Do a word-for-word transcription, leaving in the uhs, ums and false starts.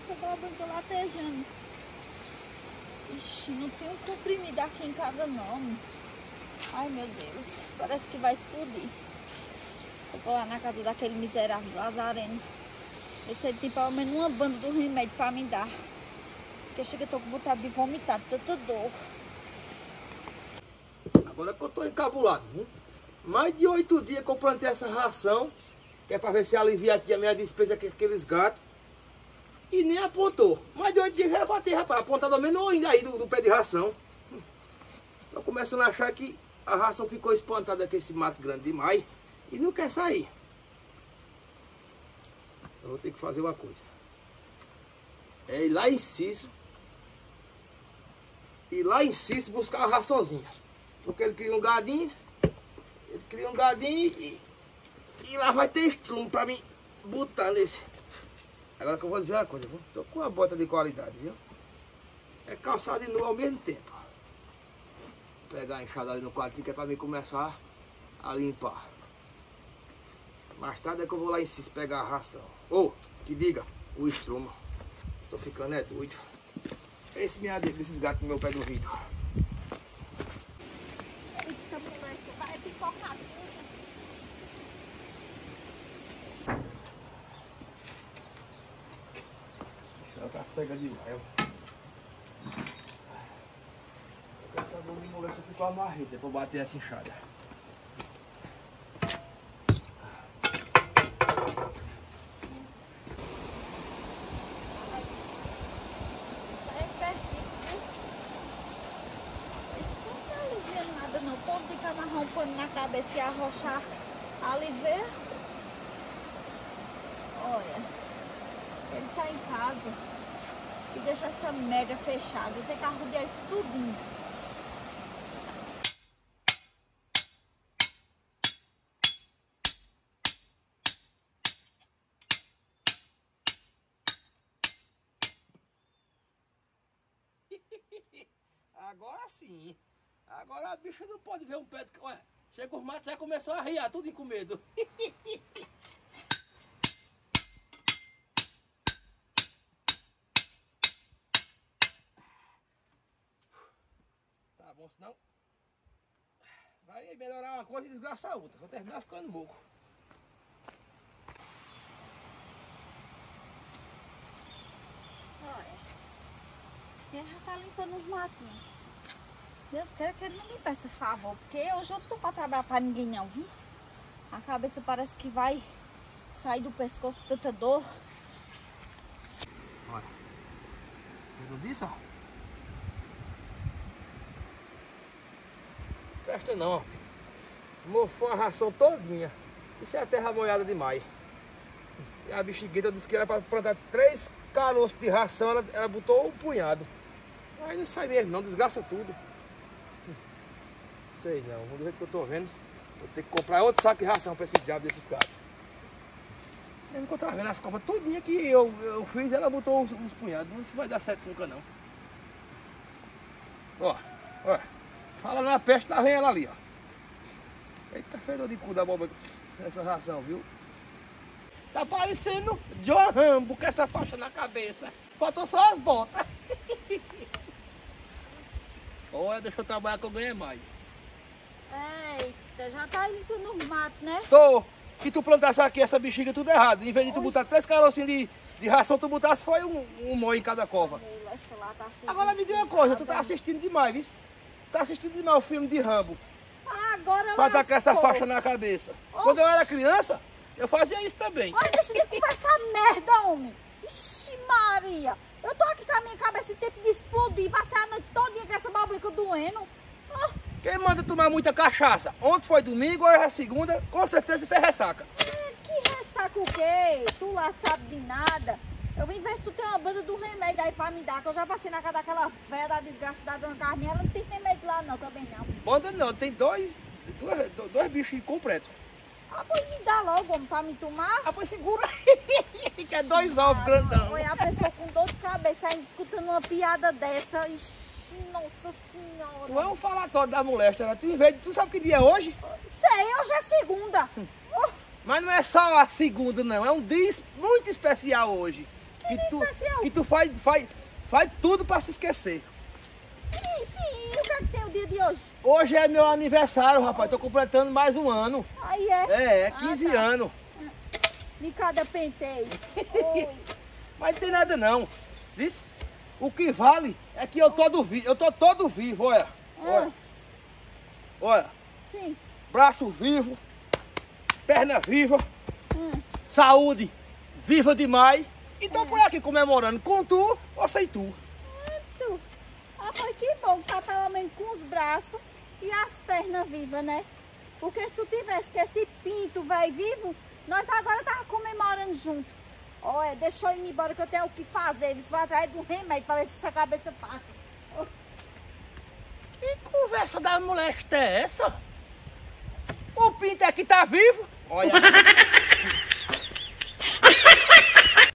essa babando latejando. Ixi, não tem um comprimido aqui em casa não. Ai meu Deus, parece que vai explodir. Eu vou lá na casa daquele miserável Lazareno. Ver se ele tem pelo menos uma banda do remédio pra me dar. Porque chega, eu tô com vontade de vomitar, tanta dor. Agora que eu tô encabulado, viu? Mais de oito dias que eu plantei essa ração, que é pra ver se alivia aqui a minha despesa com aqueles gatos. E nem apontou. Mais de oito dias já era pra ter, rapaz, apontado ao menos ainda aí do, do pé de ração. Tô começando a achar que a ração ficou espantada com esse mato grande demais e não quer sair. Eu vou ter que fazer uma coisa. É ir lá em Cício. Ir lá em Cício buscar uma raçãozinha. Porque ele cria um gadinho. Ele cria um gadinho e, e lá vai ter estrumo pra mim botar nesse. Agora que eu vou dizer uma coisa, viu? Tô com uma bota de qualidade, viu? É calçado e nu ao mesmo tempo. Vou pegar a enxada ali no quartinho que é pra mim começar a limpar. Mais tarde é que eu vou lá em Cício pegar a ração. Ou, que diga, o estrumo. Tô ficando é doido. Esse minha dedo desses gatos no meu pé do vidro. Eita, moleque, vai pipocar tudo. Ela tá cega demais. Essa dor de molesta ficou amarrida pra bater essa enxada. Amarrar um pano na cabeça e arrochar ali ver. Olha, ele tá em casa e deixa essa merda fechada. Eu tenho que arrudear isso tudinho. Agora sim. Agora a bicha não pode ver um pé de... Olha, chega os matos, já começou a riar, tudo com medo. Tá bom, senão vai melhorar uma coisa e desgraçar a outra. Vou terminar ficando moco. Olha, ele já tá limpando os matinhos. Deus queira que ele não me peça favor, porque hoje eu não tô pra trabalhar pra ninguém não, viu? A cabeça parece que vai sair do pescoço de tanta dor. Olha, tudo disso, ó. Presta não, ó. Mofou a ração todinha. Isso é terra molhada demais. E a bexigueta disse que era pra plantar três caroços de ração, ela, ela botou um punhado. Aí não sai mesmo não, desgraça tudo. Sei não, do jeito que eu tô vendo, vou ter que comprar outro saco de ração pra esse diabo desses caras. Lembra que eu tava vendo as copas todinha que eu, eu fiz, ela botou uns, uns punhados. Não vai dar certo nunca não. Ó, ó. Fala na peste, tá vendo ela ali, ó. Eita, fedor de cu da boba essa ração, viu? Tá parecendo John Rambo com essa faixa na cabeça. Faltou só as botas. Olha, deixa eu trabalhar que eu ganhei mais. Eita, já tá limpando os matos, né? Tô. Que tu plantasse aqui essa bexiga tudo errado. Em vez de tu botar três carocinhos de, de ração, tu botasse foi um, um mói em cada cova. Lá tá assim, agora me diga uma coisa, tu tá assistindo demais, viu? Tá assistindo demais o filme de Rambo. Agora pra dar com essa faixa na cabeça. Oxi. Quando eu era criança, eu fazia isso também. Olha, deixa de conversar merda, homem. Ixi, Maria. Eu tô aqui com a minha cabeça em tempo de explodir. Passei a noite todinha com essa babuca doendo. Oh. Quem manda tomar muita cachaça? Ontem foi domingo, hoje é segunda, com certeza isso é ressaca. É, que ressaca o quê? Tu lá sabe de nada. Eu vim ver se tu tem uma banda do remédio aí pra me dar, que eu já passei na casa daquela velha da desgraça da dona Carminha. Ela não tem remédio lá não, também não. Banda não, tem dois, dois, dois bichos completos. Ah, pois me dá logo, homem, pra me tomar. Ah, pois segura aí, que é dois ovos grandão. Olha, a pessoa com dor de cabeça ainda escutando uma piada dessa. Ixi, nossa senhora. Não é um falatório da moléstia, né? Tu, em vez de, tu sabe que dia é hoje? Sei, hoje é segunda. Hum. Oh. Mas não é só a segunda, não. É um dia muito especial hoje. Que Que dia tu, especial? que tu faz, faz, faz tudo pra se esquecer. Sim, sim. E o que é que tem o dia de hoje? Hoje é meu aniversário, rapaz. Tô completando mais um ano. Aí é? É, é Ah, quinze tá. anos. De cada penteio. Oi. Mas não tem nada não. Vice? O que vale é que eu todo vivo. Eu tô todo vivo, olha. Olha. Olha. Sim. Braço vivo. Perna viva. Hum. Saúde viva demais. E tô por aqui comemorando com tu ou sem tu. Tu. Ah, foi que bom que tá pelo menos com os braços e as pernas vivas, né? Porque se tu tivesse que esse pinto velho vivo, nós agora tava comemorando junto. Olha, deixa eu ir embora que eu tenho o que fazer. Eles vão atrás de um remédio pra ver se essa cabeça passa. Oh. Que conversa da molesta é essa? O pinto aqui tá vivo. Olha.